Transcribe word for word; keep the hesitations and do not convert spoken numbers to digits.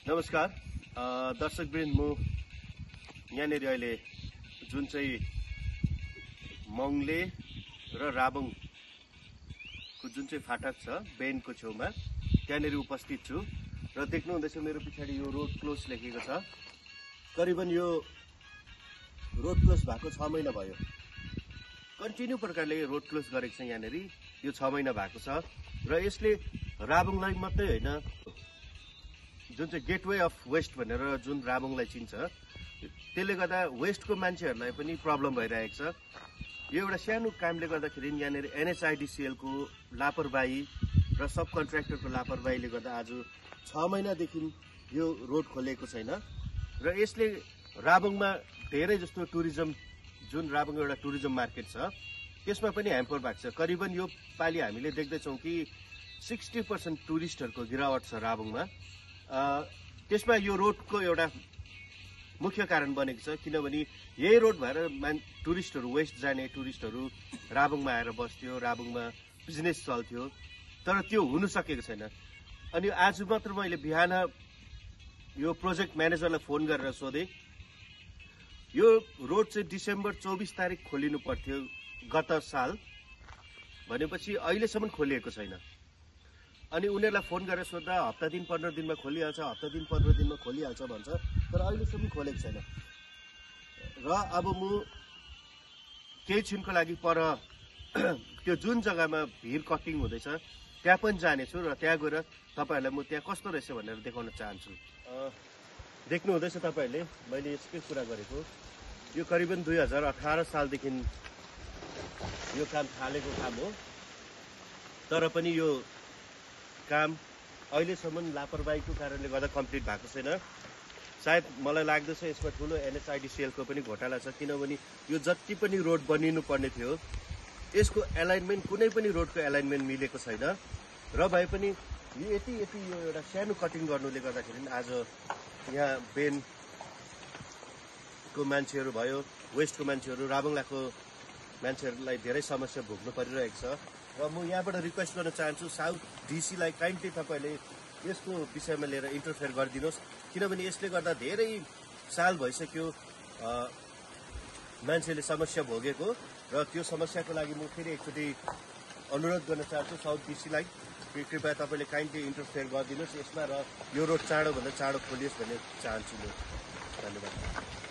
नमस्कार दर्शकवृन्द, म यहाँनिर अहिले जुन चाहिँ मंगले र राबुङको जुन चाहिँ फाटक छ बेनको छेउमा त्यहाँनिर उपस्थित छु र देख्नु हुँदैछ मेरो पछाडि यो रोड क्लोज लेखेको छ। करिबन यो रोड क्लोज भएको छ महिना भयो। कन्टिन्यू प्रकारले रोड क्लोज गरेको छ यहाँनिर, यो छ महिना भएको छ र यसले राबुङलाई मात्रै होइन, जुन चाहिँ गेटवे अफ वेस्ट भनेर जुन राबुङलाई चिन्छ त्यसले गर्दा वेस्टको मान्छेहरूलाई पनि प्रब्लम भइरहेको छ। यो एउटा सानो कामले गर्दाखेरि यहाँनिर एनएचआईडीसीएल को लापरवाही र सब कन्ट्र्याक्टरको लापरवाहीले गर्दा आज छ महिनादेखि यो रोड खोलेको छैन र यसले राबुङमा धेरै जस्तो टुरिज्म, जुन राबुङ एउटा टुरिज्म मार्केट छ त्यसमा पनि ह्याम्पर भएको छ। करिबन यो पालि हामीले देख्दैछौँ कि सिक्सटी पर्सेन्ट टुरिस्टहरूको गिरावट छ राबुङमा। त्यसमा यो रोडको एउटा मुख्य कारण बनेको छ, किनभने यही रोड भएर मान टुरिस्टहरू वेस्ट जाने टुरिस्टहरू राबुङमा आएर बस्थ्यो, राबुङमा बिजनेस चल्थ्यो, तर त्यो हुन सकेको छैन। अनि आज मात्र मैले बिहान यो प्रोजेक्ट म्यानेजरलाई फोन गरेर सोधेँ, यो रोड चाहिँ डिसेम्बर चौबिस तारिक खोलिनु पर्थ्यो गत साल, भनेपछि अहिलेसम्म खोलिएको छैन। अनि उनीहरूलाई फोन गरेर सोद्धा हप्ता दिन पन्ध्र दिनमा खोलिहाल्छ, हप्ता दिन पन्ध्र दिनमा खोलिहाल्छ भन्छ, तर अहिलेसम्म खोलेको छैन। र अब म केही छिनको लागि पर त्यो जुन जग्गामा भिड कटिङ हुँदैछ त्यहाँ पनि जानेछु र त्यहाँ गएर तपाईँहरूलाई म त्यहाँ कस्तो रहेछ भनेर देखाउन चाहन्छु। देख्नु हुँदैछ तपाईँहरूले, मैले यसकै कुरा गरेको। यो करिबन दुई हजार अठार सालदेखि यो काम थालेको काम हो, तर पनि यो काम अहिलेसम्म लापरवाहीको कारणले गर्दा कम्प्लिट भएको छैन। सायद मलाई लाग्दछ यसमा ठुलो एनएचआईडीसीएल को पनि घोटाला छ, किनभने यो जति पनि रोड बनिनु पर्ने थियो यसको एलाइनमेन्ट, कुनै पनि रोडको एलाइनमेन्ट मिलेको छैन र भए पनि यो यति यति यो एउटा सानो कटिङ गर्नुले गर्दाखेरि आज यहाँ बेनको मान्छेहरू भयो, वेस्टको मान्छेहरू, राबुङलाको मान्छेहरूलाई धेरै समस्या भोग्नु परिरहेको छ। र म यहाँबाट रिक्वेस्ट गर्न चाहन्छु साउथ डिसीलाई काइन्डली तपाईँले यसको विषयमा लिएर इन्टरफेयर गरिदिनुहोस्, किनभने यसले गर्दा धेरै साल भइसक्यो मान्छेले समस्या भोगेको र त्यो समस्याको लागि म फेरि एकचोटि अनुरोध गर्न चाहन्छु साउथ डिसीलाई, कृपया तपाईँले काइन्डली इन्टरफेयर गरिदिनुहोस् यसमा र यो रोड चाँडोभन्दा चाँडो खोलियोस् भन्ने चाहन्छु म। धन्यवाद।